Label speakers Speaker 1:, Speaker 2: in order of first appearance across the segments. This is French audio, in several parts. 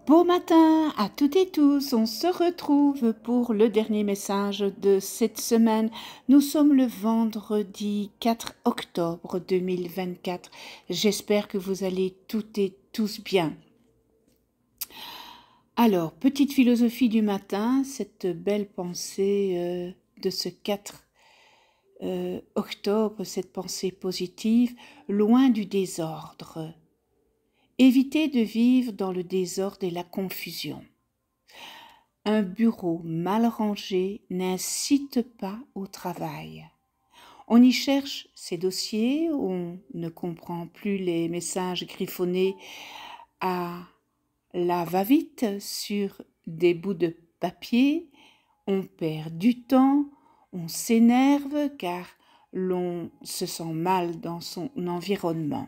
Speaker 1: Beau matin à toutes et tous, on se retrouve pour le dernier message de cette semaine. Nous sommes le vendredi 4 octobre 2024. J'espère que vous allez toutes et tous bien. Alors, petite philosophie du matin, cette belle pensée de ce 4 octobre, cette pensée positive, loin du désordre. Évitez de vivre dans le désordre et la confusion. Un bureau mal rangé n'incite pas au travail. On y cherche ses dossiers, on ne comprend plus les messages griffonnés à la va-vite sur des bouts de papier, on perd du temps, on s'énerve car l'on se sent mal dans son environnement.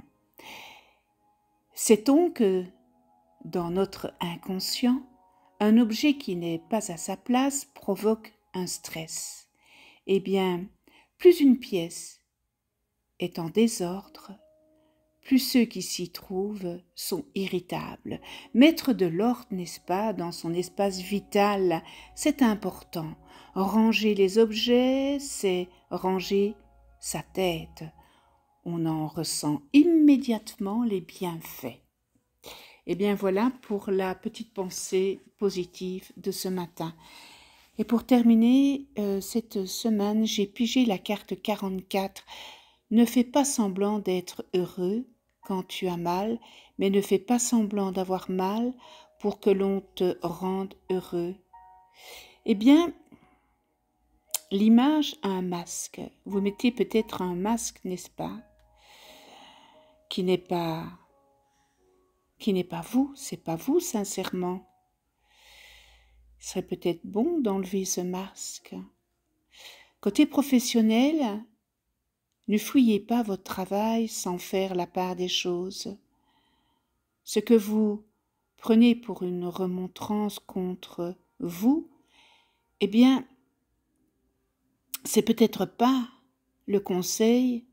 Speaker 1: Sait-on que dans notre inconscient, un objet qui n'est pas à sa place provoque un stress? Eh bien, plus une pièce est en désordre, plus ceux qui s'y trouvent sont irritables. Mettre de l'ordre, n'est-ce pas, dans son espace vital, c'est important. Ranger les objets, c'est ranger sa tête. On en ressent immédiatement les bienfaits. Et bien voilà pour la petite pensée positive de ce matin. Et pour terminer cette semaine, j'ai pigé la carte 44. Ne fais pas semblant d'être heureux quand tu as mal, mais ne fais pas semblant d'avoir mal pour que l'on te rende heureux. Eh bien, l'image a un masque. Vous mettez peut-être un masque, n'est-ce pas, qui n'est pas vous, c'est pas vous sincèrement. Il serait peut-être bon d'enlever ce masque. Côté professionnel, ne fouillez pas votre travail sans faire la part des choses. Ce que vous prenez pour une remontrance contre vous, eh bien, c'est peut-être pas le conseil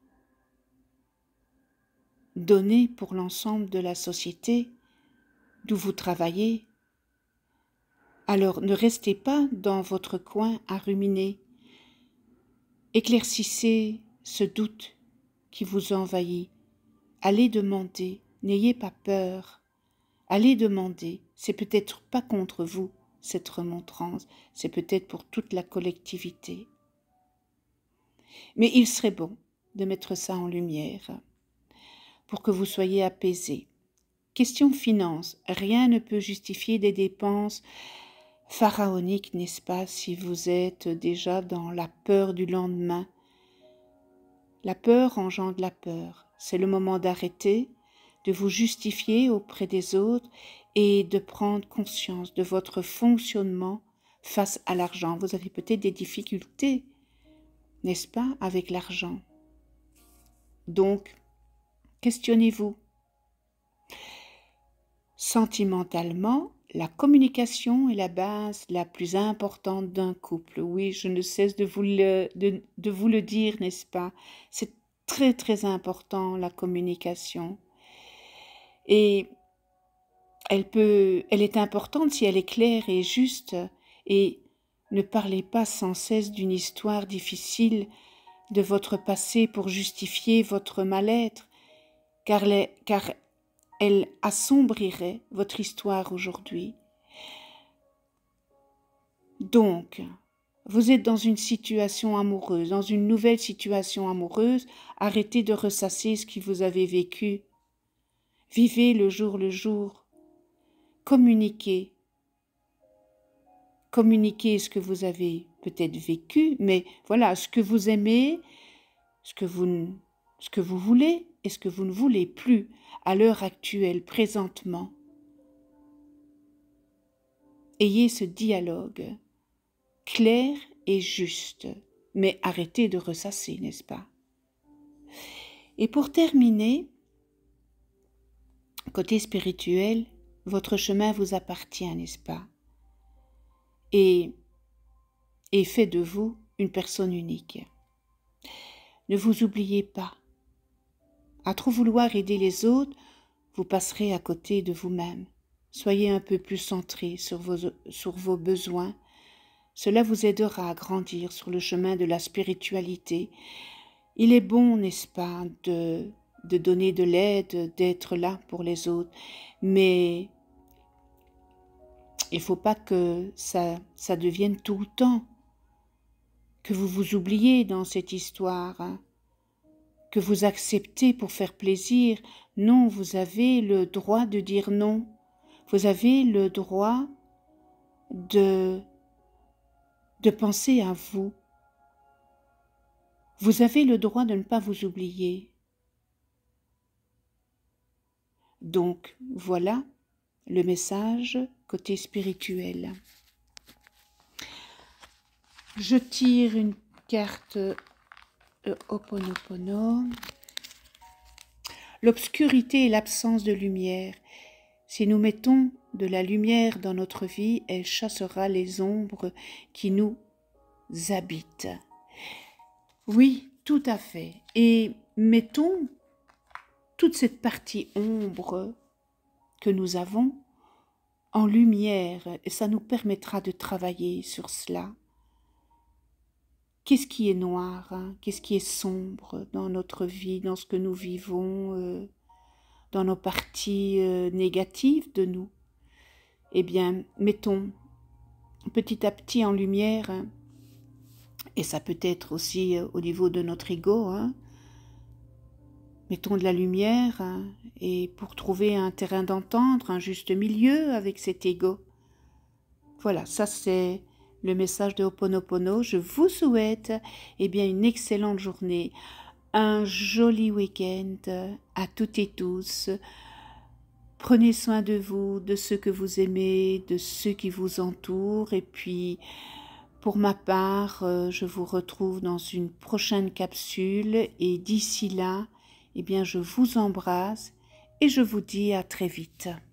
Speaker 1: donné pour l'ensemble de la société d'où vous travaillez. Alors ne restez pas dans votre coin à ruminer. Éclaircissez ce doute qui vous envahit. Allez demander, n'ayez pas peur. Allez demander, c'est peut-être pas contre vous cette remontrance, c'est peut-être pour toute la collectivité. Mais il serait bon de mettre ça en lumière pour que vous soyez apaisés. Question finance, rien ne peut justifier des dépenses pharaoniques, n'est-ce pas, si vous êtes déjà dans la peur du lendemain. La peur engendre la peur. C'est le moment d'arrêter, de vous justifier auprès des autres et de prendre conscience de votre fonctionnement face à l'argent. Vous avez peut-être des difficultés, n'est-ce pas, avec l'argent. Donc, questionnez-vous. Sentimentalement, la communication est la base la plus importante d'un couple. Oui, je ne cesse de vous le dire, n'est-ce pas? C'est très, très important, la communication. Et elle est importante si elle est claire et juste. Et ne parlez pas sans cesse d'une histoire difficile de votre passé pour justifier votre mal-être, car elle assombrirait votre histoire aujourd'hui. Donc, vous êtes dans une situation amoureuse, dans une nouvelle situation amoureuse, arrêtez de ressasser ce que vous avez vécu. Vivez le jour, communiquez. Communiquez ce que vous avez peut-être vécu, mais voilà, ce que vous aimez, ce que vous voulez et ce que vous ne voulez plus à l'heure actuelle, présentement. Ayez ce dialogue clair et juste, mais arrêtez de ressasser, n'est-ce pas? Et pour terminer, côté spirituel, votre chemin vous appartient, n'est-ce pas? Et fait de vous une personne unique. Ne vous oubliez pas. À trop vouloir aider les autres, vous passerez à côté de vous-même. Soyez un peu plus centré sur vos besoins. Cela vous aidera à grandir sur le chemin de la spiritualité. Il est bon, n'est-ce pas, de donner de l'aide, d'être là pour les autres, mais il ne faut pas que ça devienne tout le temps, que vous vous oubliez dans cette histoire, hein, que vous acceptez pour faire plaisir. Non, vous avez le droit de dire non. Vous avez le droit de penser à vous. Vous avez le droit de ne pas vous oublier. Donc, voilà le message côté spirituel. Je tire une carte Ho'oponopono. L'obscurité et l'absence de lumière. Si nous mettons de la lumière dans notre vie, elle chassera les ombres qui nous habitent. Oui, tout à fait. Et mettons toute cette partie ombre que nous avons en lumière, et ça nous permettra de travailler sur cela. Qu'est-ce qui est noir, hein? Qu'est-ce qui est sombre dans notre vie, dans ce que nous vivons, dans nos parties négatives de nous? Eh bien, mettons petit à petit en lumière, hein, et ça peut être aussi au niveau de notre ego, hein, mettons de la lumière, hein, et pour trouver un terrain d'entente, un juste milieu avec cet ego. Voilà, ça c'est le message de Ho'oponopono. Je vous souhaite bien une excellente journée, un joli week-end à toutes et tous. Prenez soin de vous, de ceux que vous aimez, de ceux qui vous entourent. Et puis, pour ma part, je vous retrouve dans une prochaine capsule. Et d'ici là, je vous embrasse et je vous dis à très vite.